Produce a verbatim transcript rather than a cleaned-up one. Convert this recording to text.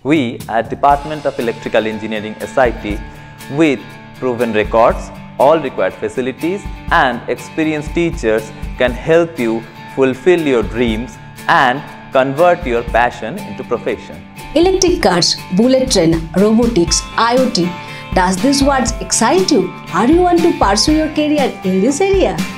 We at Department of Electrical Engineering S I T, with proven records, all required facilities and experienced teachers, can help you fulfill your dreams and convert your passion into profession. Electric cars, bullet train, robotics, IoT. Does these words excite you? Or you want to pursue your career in this area?